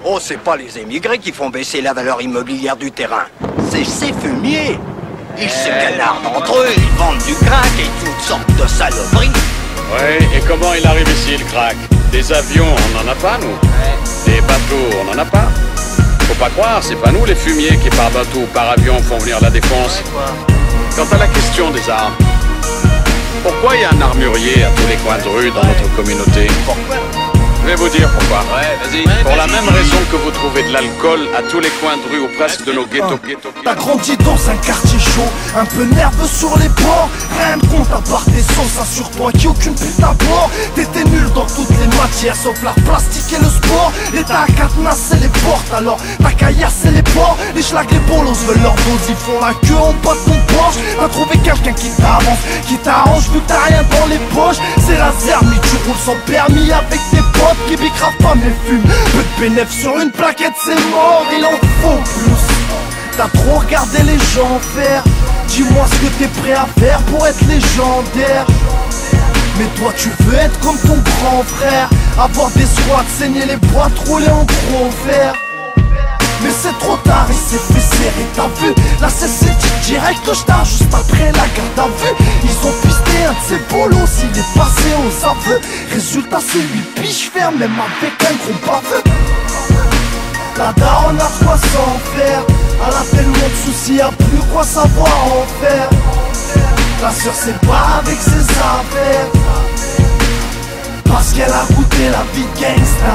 Oh, c'est pas les émigrés qui font baisser la valeur immobilière du terrain. C'est ces fumiers. Ils se canardent entre eux, ils vendent du crack et toutes sortes de saloperies. Ouais, et comment il arrive ici, le crack? Des avions, on n'en a pas, nous. Des bateaux, on n'en a pas. Faut pas croire, c'est pas nous les fumiers qui par bateau ou par avion font venir la défense. Quant à la question des armes, pourquoi il y a un armurier à tous les coins de rue dans notre communauté? Pourquoi? Je vais vous dire pourquoi. Ouais, vas-y. Pour la même raison que vous trouvez de l'alcool à tous les coins de rue ou presque de nos ghettos. T'as grandi dans un quartier chaud, un peu nerveux sur les bords. Rien de compte à part tes sauces, assure-toi qu'il n'y a aucune pute à bord. T'étais nul dans toutes les matières sauf l'art plastique et le sport. L'État a cadenassé les portes, alors t'as caillassé les ports. Les schlags, les bolos veulent leur dose, ils font la queue en bas de ton Porsche. T'as trouvé quelqu'un qui t'avance, qui t'arrange vu que t'as rien dans les poches. C'est la zermie, tu roules sans permis avec tes potes qui bicravent pas mes fumes. Peu de bénéf sur une plaquette, c'est mort, il en faut plus. T'as trop regardé les gens faire. Dis-moi ce que t'es prêt à faire pour être légendaire. Mais toi tu veux être comme ton grand frère, avoir des squats, saigner les boîtes, rouler en gros vert. Mais c'est trop tard, il s'est fait serrer, t'as vu? Là c'est direct que je tard juste après la garde à vue. Ils ont pisté un de ses bolos, il est passé aux aveux. Résultat c'est 8 piges fermes, même avec un gros baveux. La daronne a quoi s'en faire. Elle a tellement de soucis, y'a plus quoi savoir en faire. La sœur c'est pas avec ses affaires, parce qu'elle a goûté la vie gangsta.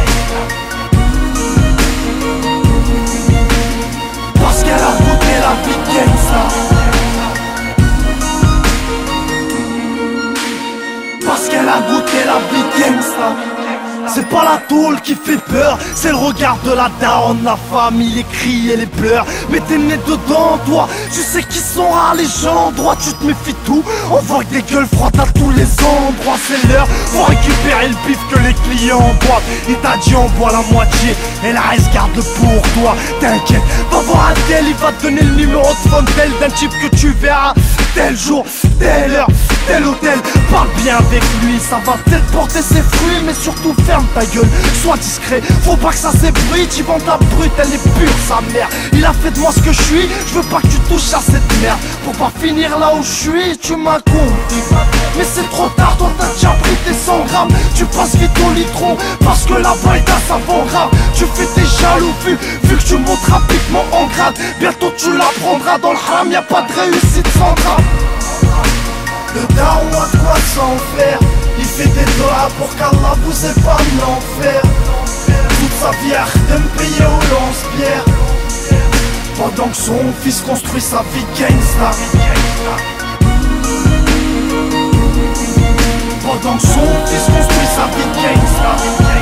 Parce qu'elle a goûté la vie gangsta. Parce qu'elle a goûté la vie gangsta. C'est pas la tôle qui fait peur, c'est le regard de la daronne, la famille, les cris et les pleurs. Mais t'es né dedans, toi, tu sais qui sont rares les gens droits, tu te méfies de tout. On voit que des gueules frottes à tous les endroits, c'est l'heure. Faut récupérer le bif que les clients boivent. Il t'a dit on boit la moitié et la reste garde pour toi. T'inquiète, va voir un tel, il va te donner le numéro de phone tel d'un type que tu verras tel jour, telle heure, tel hôtel. Parle bien avec lui, ça va peut-être porter ses fruits, mais surtout ferme ta gueule, sois discret, faut pas que ça s'ébruite. J'y vends ta brute, elle est pure sa mère. Il a fait de moi ce que je suis, je veux pas que tu touches à cette merde. Pour pas finir là où je suis, tu m'as compris. Mais c'est trop tard, toi t'as déjà pris tes 100 grammes. Tu passes vite au litron, parce que là-bas est un savant grave. Tu fais tes jaloux vu que tu montes rapidement en grade. Bientôt tu l'apprendras, dans le haram y'a pas de réussite sans drame. Le daron a de quoi s'en faire. Il fait des doigts pour qu'Allah vous épargne l'enfer. Toute sa vie à de me payer au lance-pierre, pendant que son fils construit sa vie gangsta. Pendant que son fils construit sa vie gangsta.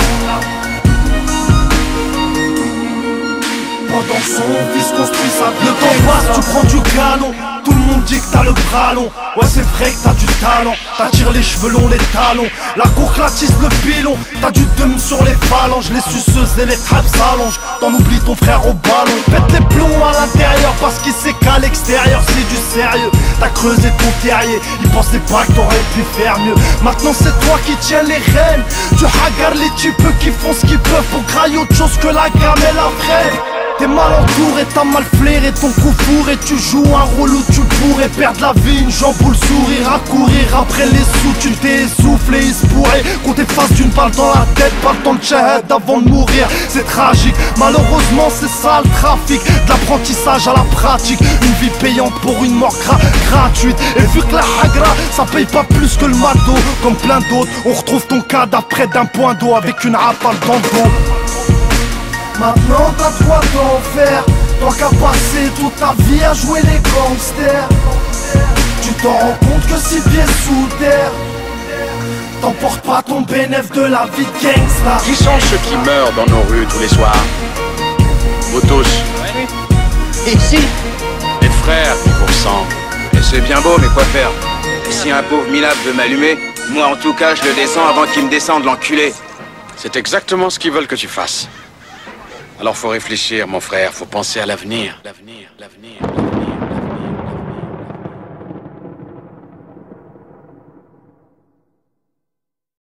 Pendant que son fils construit sa vie. Le temps passe, tu prends du galon. Tout le monde dit que t'as le bras long. Ouais c'est vrai que t'as du talent. T'attires les cheveux longs, les talons. La courclatise, le pilon. T'as du dum sur les phalanges. Les suceuses et les trappes s'allongent. T'en oublies ton frère au ballon. Pète les plombs à l'intérieur parce qu'il sait qu'à l'extérieur c'est du sérieux. T'as creusé ton terrier, il pensait pas que t'aurais pu faire mieux. Maintenant c'est toi qui tiens les rênes. Tu hagardes les types qui font ce qu'ils peuvent pour grailler autre chose que la gamme et la freine. T'es mal entouré, t'as mal flairé ton coup four. Et tu joues un rôle où tu pourrais perdre la vie. Une jambe ou le sourire, à courir après les sous. Tu t'es essoufflé, il se pourrait qu'on t'efface d'une balle dans la tête. Pas le temps de shahad avant de mourir, c'est tragique. Malheureusement c'est ça le trafic, de l'apprentissage à la pratique. Une vie payante pour une mort gratuite. Et vu que la hagra ça paye pas plus que le matos, comme plein d'autres, on retrouve ton cadavre près d'un point d'eau avec une rafale dans le dos. Maintenant t'as de quoi t'en faire, toi qu'as passé toute ta vie à jouer les gangsters. Tu t'en rends compte que si pieds sous terre, t'emportes pas ton bénéf de la vie de gangsta. Qui sont ceux qui meurent dans nos rues tous les soirs? Vous tous. Ici, Les frères qui vous ressemblent. Et c'est bien beau, mais quoi faire? Et si un pauvre minable veut m'allumer, moi en tout cas je le descends avant qu'il me descende, l'enculé. C'est exactement ce qu'ils veulent que tu fasses. Alors faut réfléchir, mon frère, faut penser à l'avenir. L'avenir, l'avenir, l'avenir.